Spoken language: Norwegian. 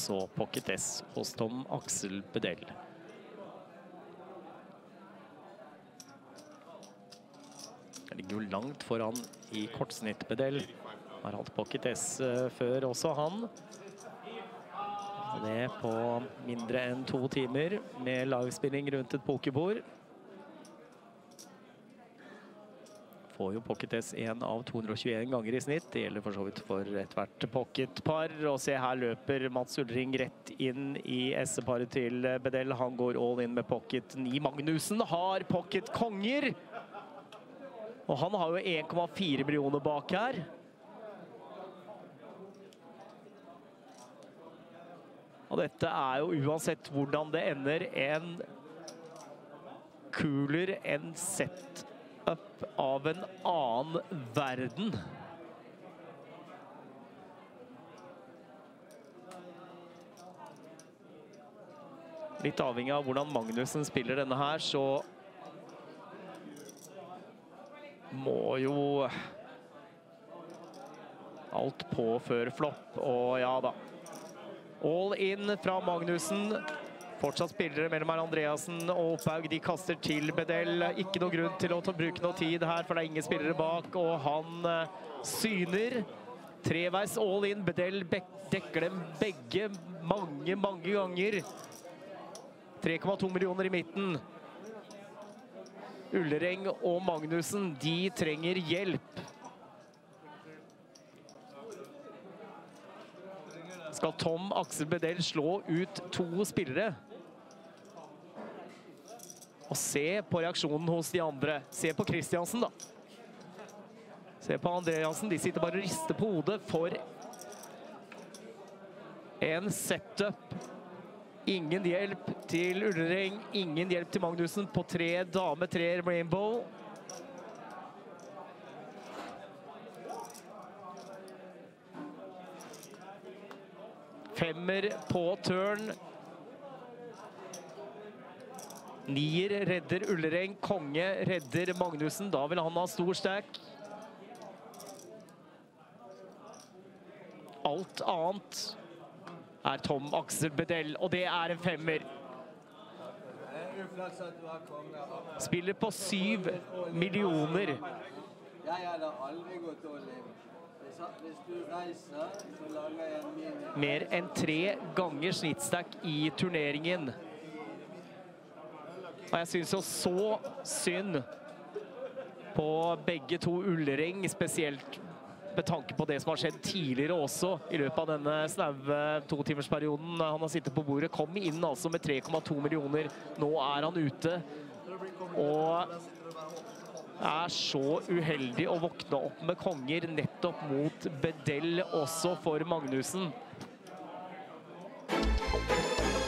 så Pocket S hos Tom Axel Bedell. Det ligger jo langt foran i kortsnitt Bedell. Har hatt Pocket S før også han. Og det på mindre enn 2 timer med lagspilling rundt et pokerbord. Får jo Pocket S 1 av 221 ganger i snitt. Det gjelder for så vidt for et hvert pocketpar. Og se, her løper Mats Ullring rett inn i S-paret til Bedell. Han går all in med Pocket 9. Magnussen har Pocket konger. Og han har jo 1,4 millioner bak her. Og dette er jo uansett hvordan det ender en cooler, en setup av en annen verden. Litt avhengig av hvordan Magnussen spiller denne her, så må jo alt på før flopp, og ja da. All in fra Magnussen. Fortsatt spillere mellom Andreasen og Opphaug. De kaster til Bedell. Ikke noe grunn til å bruke noe tid her, for det er ingen spillere bak, og han syner. Treveis all in. Bedell dekker dem begge mange ganger. 3,2 millioner i midten. Ullering og Magnussen, de trenger hjelp. Skal Tom Axel Bedell slå ut 2 spillere? Og se på reaksjonen hos de andre. Se på Kristiansen da. Se på Andreasen, de sitter bare og rister på hodet for en setup. Ingen hjelp til Ullering, ingen hjelp til Magnussen på 3 dame, 3 rainbow. Femmer på turn. 9 redder Ullering, konge redder Magnussen. Da vil han ha stor stack. Alt annet er Tom Axel Bedell, og det er en 5-er. Spiller på 7 millioner. Jeg har aldri gått all in. Hvis du reiser, så lager jeg en mini. Mer enn 3 ganger snittstack i turneringen. Og jeg synes jo så synd på begge to. Ullering, spesielt med tanke på det som har skjedd tidligere også i løpet av denne snaue 2-timersperioden. Han har sittet på bordet, kom inn altså med 3,2 millioner. Nå er han ute, og er så uheldig å våkne opp med konger nettopp mot Bedell også for Magnussen.